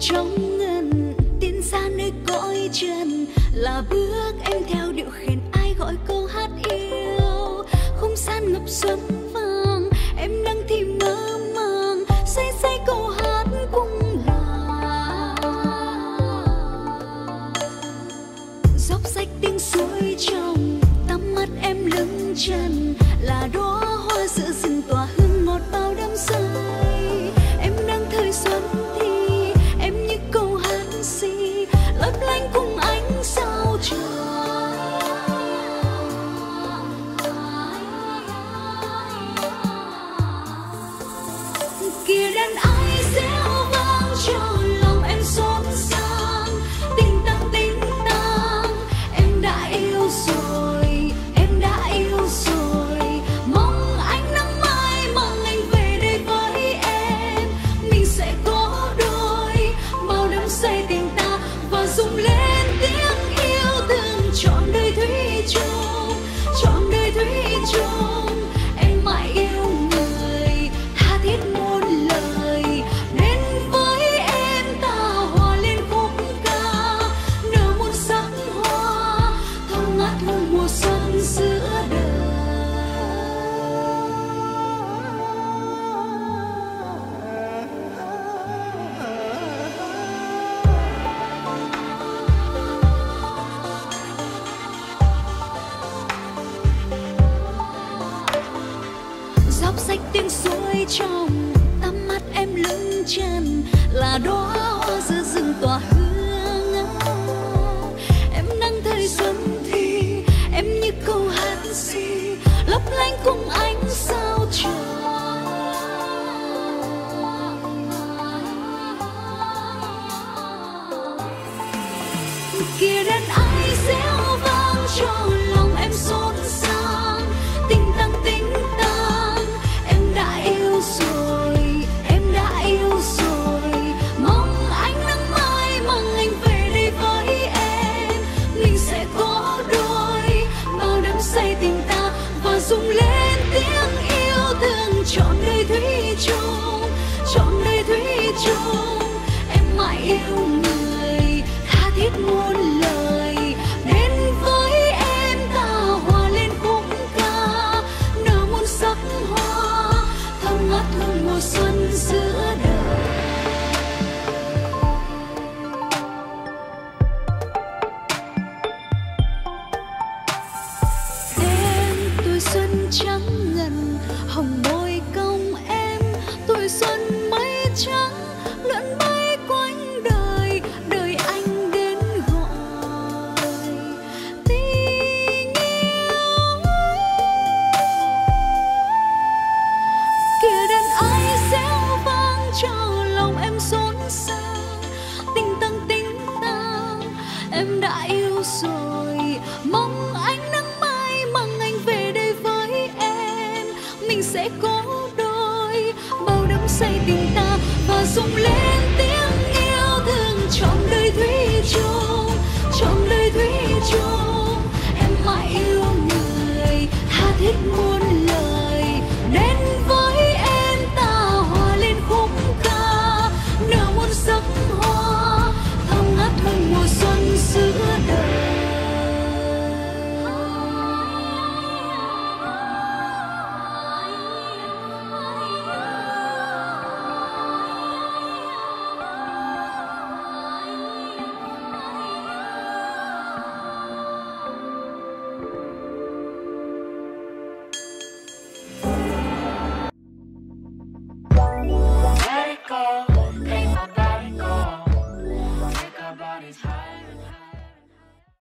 trong ngần tiến xa nơi cõi trần, là bước em theo điệu khen ai gọi câu hát yêu. Không gian ngập xuân vàng, em đang thì mơ màng say say câu hát cung là dốc rách tiếng suối trong tắm mắt em lưng trần, là đóa hoa giữa rừng tỏa hương ngọt bao đắm say. Em đang thời xuân thì em như câu hát si lấp lánh cùng ánh sao trời. Kia đàn ai réo vang cho lòng em xốn sang, tình tăng em đã yêu rồi, em đã yêu rồi. Mong ánh nắng mai mang anh về đây với em, mình sẽ có đôi bao đắm say tình ta và rung lên tiếng yêu thương trọn đời thủy chung, trọn đời thủy chung. Em mãi yêu người tha thiết muôn lời, đến với em ta hòa lên khúc ca, nở muôn sắc hoa thơm ngát hương mùa xuân giữa đời. Dốc rách tiếng suối trong tắm mắt em lưng trần, là đóa hoa giữa rừng tỏa hương. Em đang thời xuân thì em như câu hát si lấp lánh cùng ánh sao trời. Kia đàn ai réo vang cho lòng em xốn sang, tình tăng em đã yêu rồi, em đã yêu rồi. Mong ánh nắng mai mang anh về đây với em, mình sẽ có đôi bao đắm say tình ta và rung lên tiếng yêu thương trọn đời thủy chung, trọn đời thủy chung. Em mãi yêu người tha thiết muôn lời, đến với em ta hòa lên khúc ca, nở muôn sắc hoa thơm ngát hương mùa xuân giữa đời. Em tuổi xuân trắng ngần hồng môi cong em, tuổi xuân mây trắng lượn bay quanh đời, đời anh đến gọi tình yêu. Kia đàn ai réo vang cho lòng em xốn sang, tình tăng em đã yêu rồi. Mong ánh nắng mai mang anh về đây với em, mình sẽ có đôi bao đắm say tình ta và rung lên